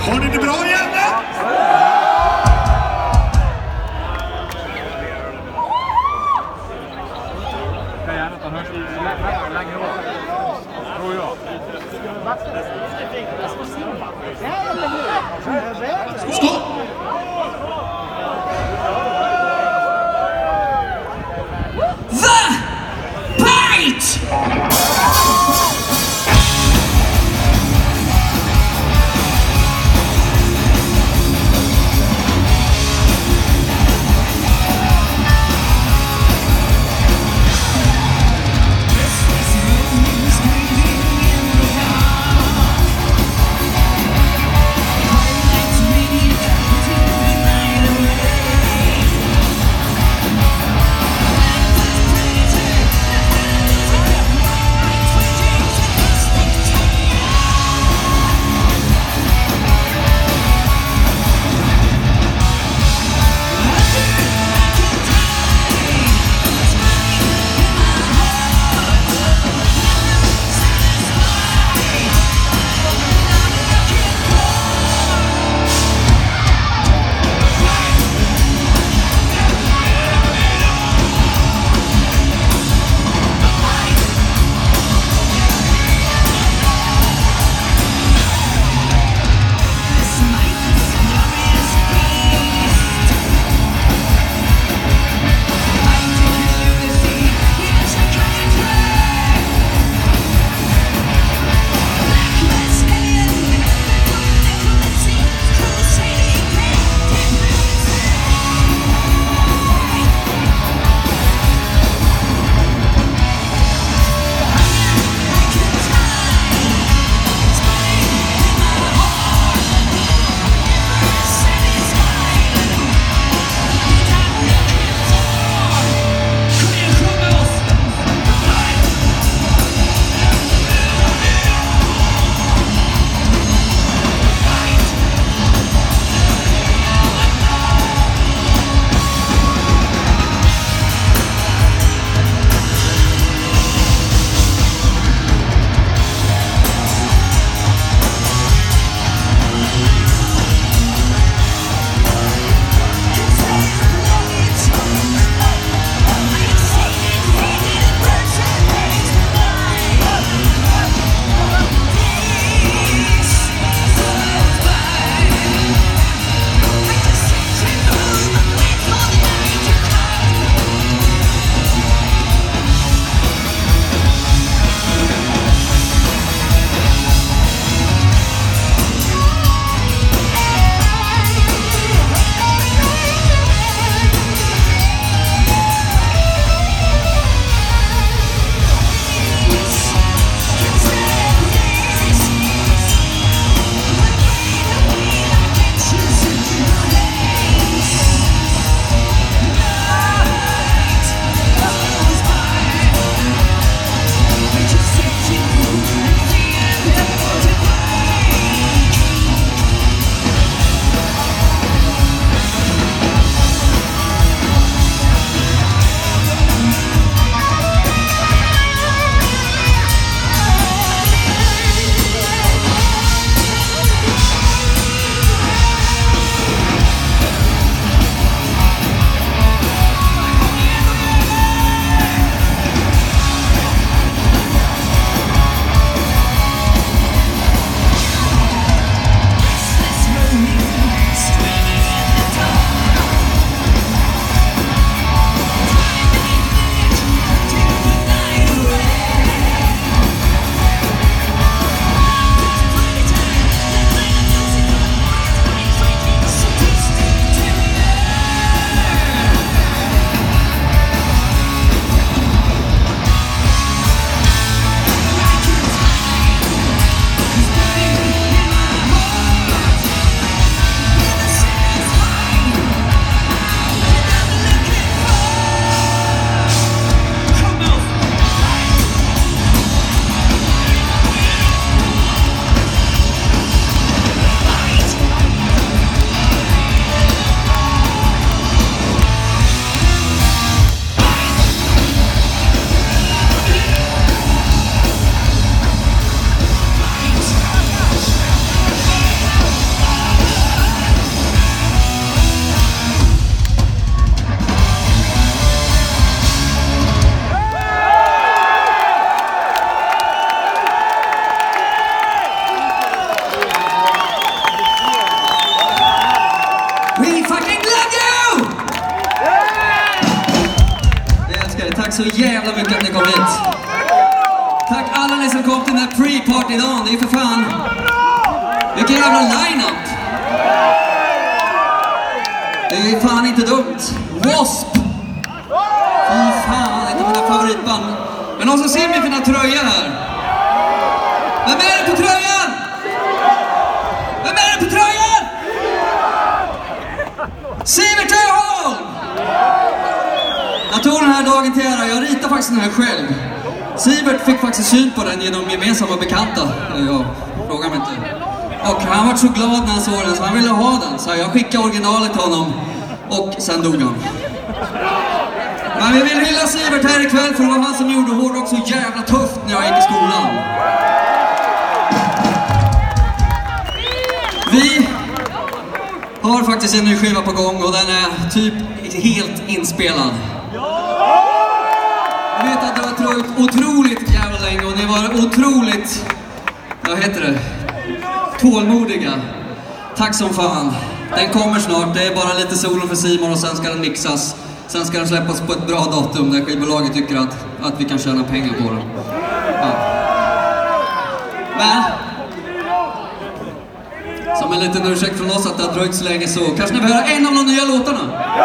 Har ni det bra jävlar? Stopp! The Bite! Night så jävla mycket att ni kom hit. Tack alla ni som kom till den här pre-party-dagen. Det är för fan... Vilken jävla line-up! Det är fan inte dumt. Wasp! Fy fan, ett av mina favoritband. Men någon som ser mig för den här tröjan här. Vem är det på tröjan? Vem är det på tröjan? Sivert Öholm! Jag tog den här dagen till ära. Jag ritar faktiskt den här själv. Sivert fick faktiskt syn på den genom gemensamma bekanta. Jag frågar mig inte. Och han var så glad när han såg den så han ville ha den. Så jag skickade originalet till honom. Och sen dog han. Men vi vill hylla Sivert här ikväll för det var han som gjorde hårdrock så jävla tufft när jag gick i skolan. Vi har faktiskt en ny skiva på gång och den är typ helt inspelad. Jag vet att det har tagit otroligt jävla länge och ni var otroligt, vad heter det, tålmodiga. Tack som fan. Den kommer snart, det är bara lite solo för Simon och sen ska den mixas. Sen ska den släppas på ett bra datum där skivbolaget tycker att vi kan tjäna pengar på den. Ja. Men som en liten ursäkt från oss att det har dröjt så länge så kanske ni vill höra en av de nya låtarna.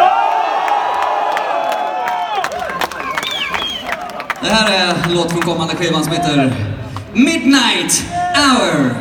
Det här är en låt från kommande skivan som heter Midnight Hour.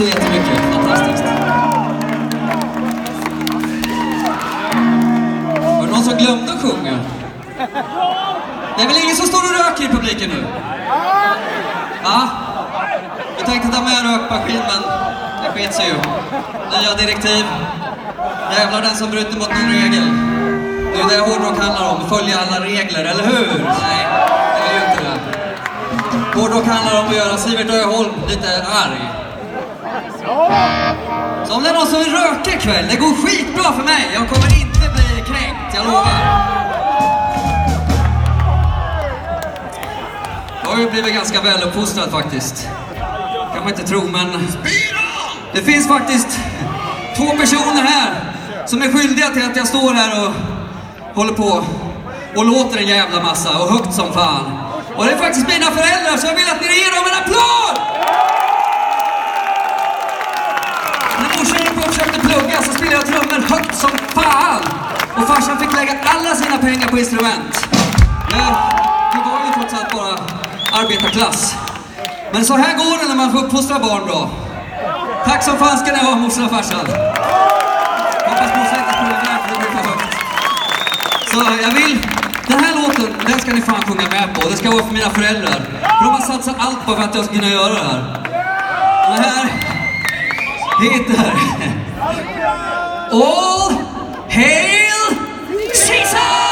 så jättemycket. Fantastiskt. Var det någon som glömde att sjunga? Det är väl ingen som står och röker i publiken nu? Ja? Vi tänkte ta med rökmaskin, men det skit sig ju. Nya direktiv. Jävlar den som bryter mot någon regel. Det är det hårdrock handlar om. Följa alla regler, eller hur? Nej, det är ju inte det. Hårdrock handlar om att göra Sivert Öholm lite arg. Så om det är någon som vill röka ikväll, det går skitbra för mig. Jag kommer inte bli kränkt, jag lovar. Jag har ju blivit ganska väl uppfostrad faktiskt. Kan man inte tro, men det finns faktiskt 2 personer här som är skyldiga till att jag står här och håller på och låter en jävla massa och högt som fan. Och det är faktiskt mina föräldrar, så jag vill att ni ger dem en applåd! När morsan på försökte plugga så spelade jag trummor högt som fan. Och farsan fick lägga alla sina pengar på instrument. Det var ju trots allt bara arbetarklass. Men så här går det när man får uppfostra barn bra. Tack som fan ska ni ha, morsan och farsan. Hoppas morsan inte spelar där, för det blir för högt. Så jag vill... Den här låten, den ska ni fan sjunga med på. Det ska vara för mina föräldrar. För de har satsat allt på för att jag ska kunna göra det här. Och det här heter All Hail Caesar!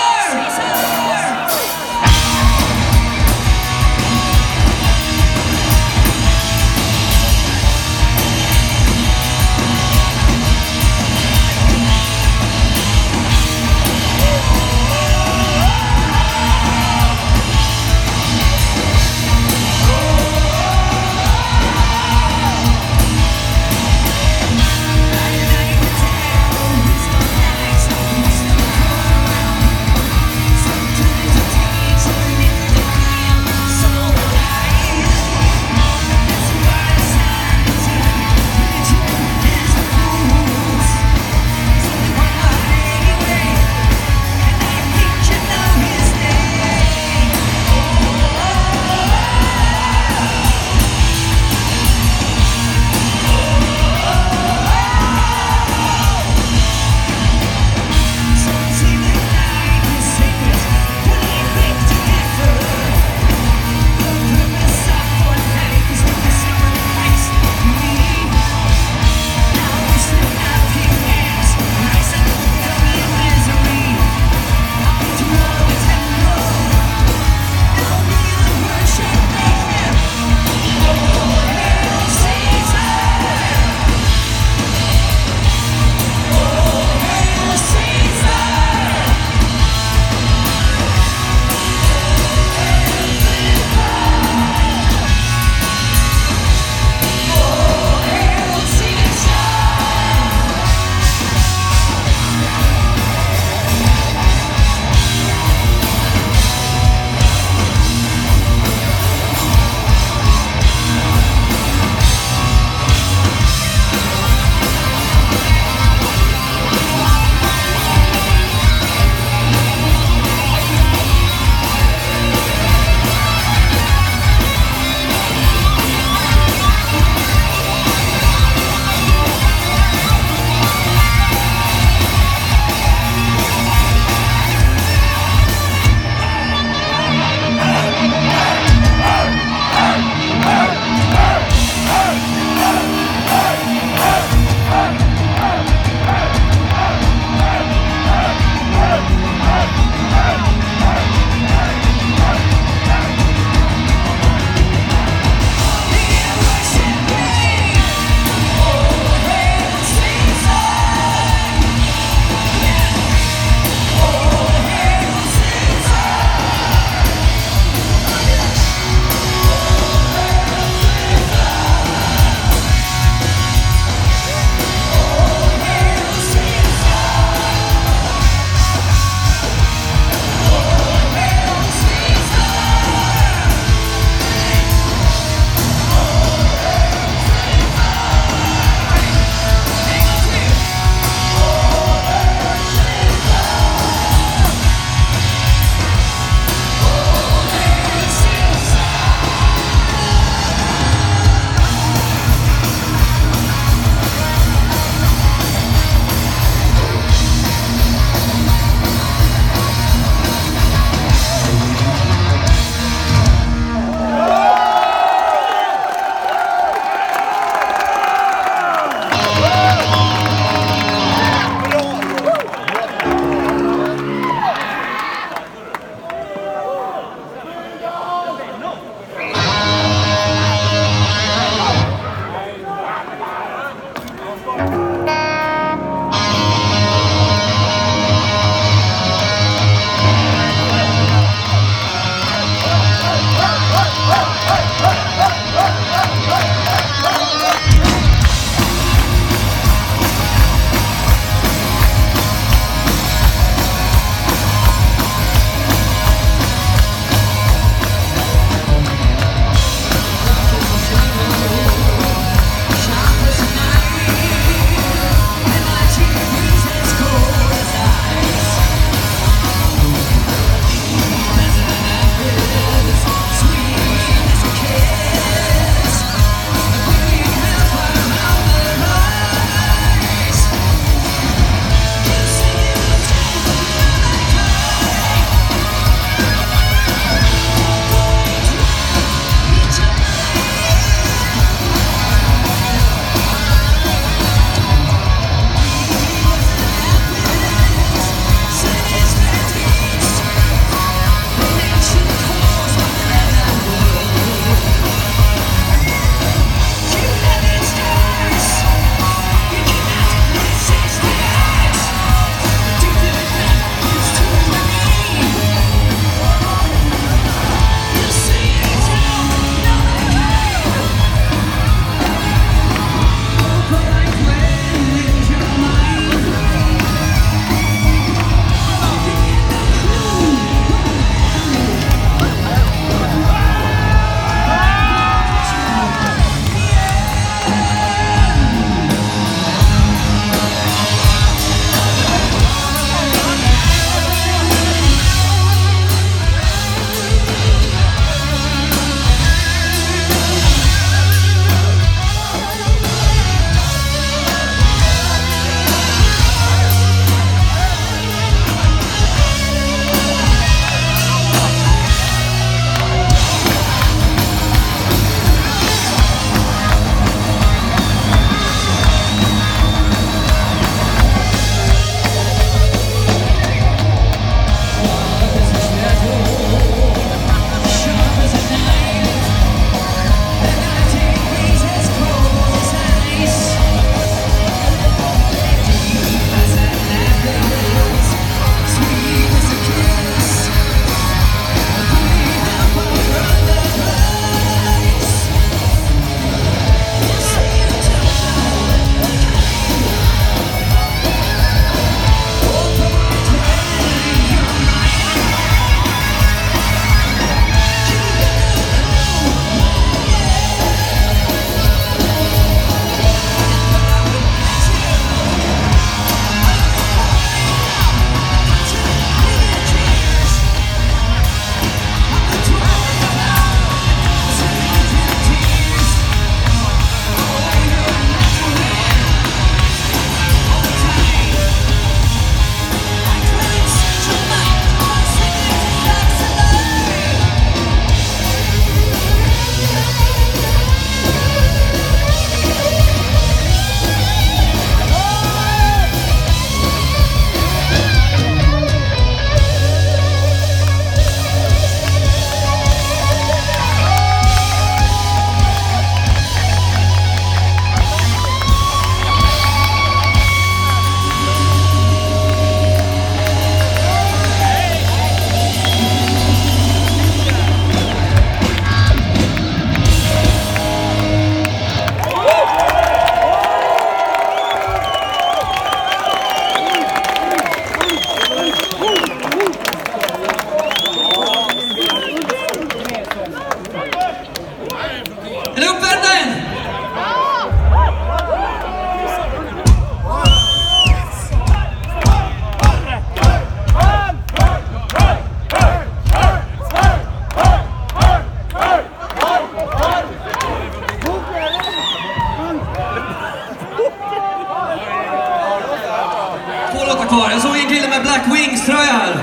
kvar. Jag såg en kille med Black Wings-tröja här.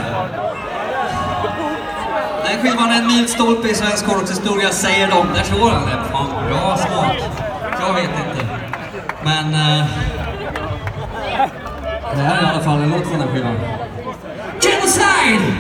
Den här skivan är en milstolpe i svensk hårdrockshistoria, säger de. Där står han. Fan, bra smak. Jag vet inte. Men det här är i alla fall en låt från den skivan. Genocide!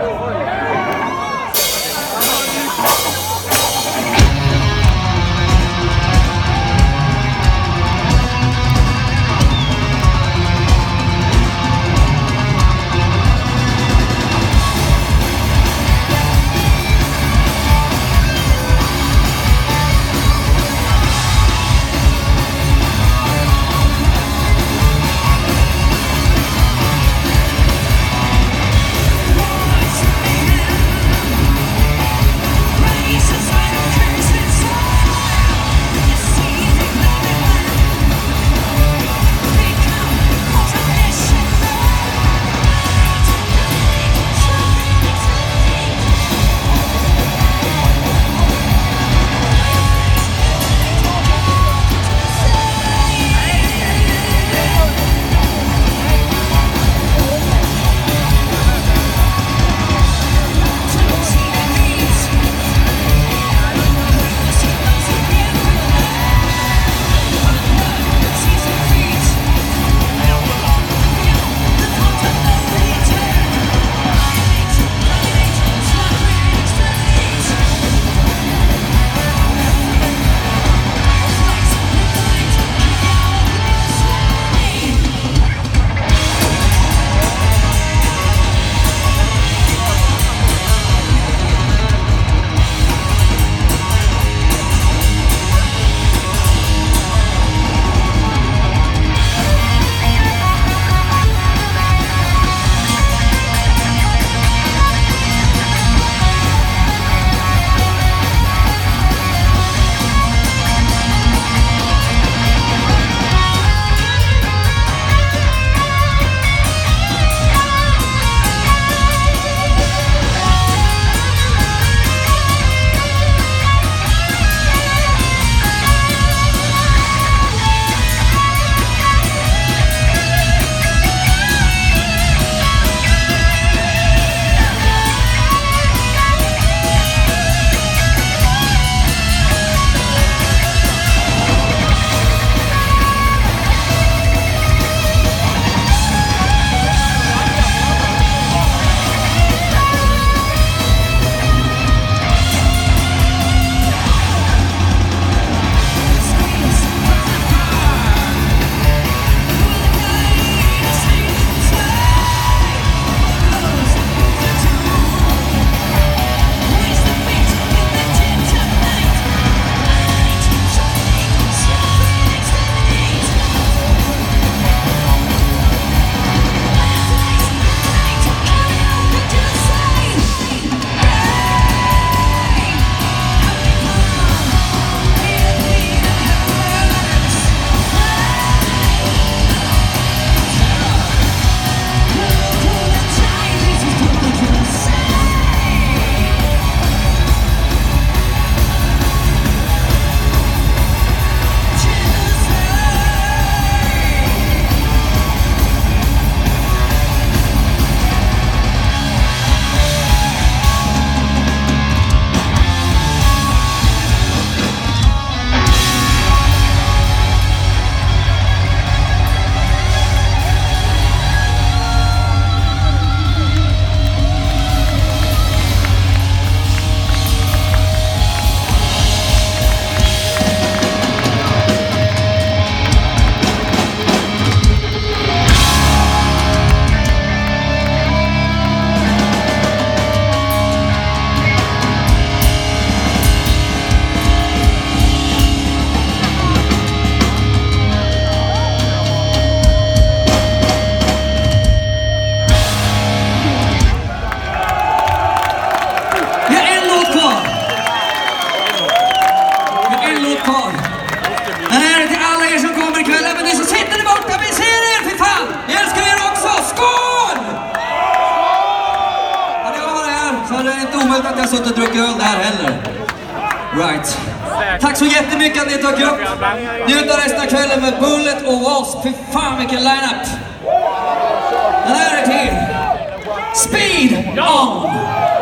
omöjligt att jag suttit och druckit öl där heller. Right. Tack så jättemycket att ni tog upp. Njut av resten av kvällen med Bullet och Wasp. Fy fan vilken line-up. On!